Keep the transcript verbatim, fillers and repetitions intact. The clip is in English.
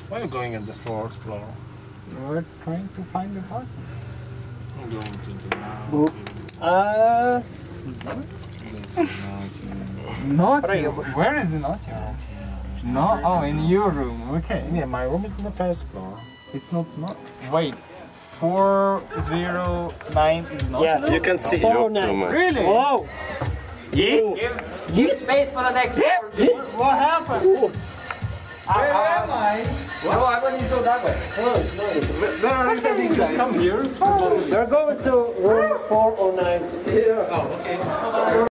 Why are you going at the fourth floor? We're trying to find the park. I'm going to the Uh, Not you. Where is the not you? No, oh, in your room. Okay. Yeah, my room is on the first floor. It's not not. Wait, four zero nine is not. yeah. You can see Four up nine. too much. Really? Whoa! Yeah. Give space for the next one. What happened? Where am I? No, I want you to go that way. Where are you heading, guys? Come here. We're going to room four oh nine. Oh, okay.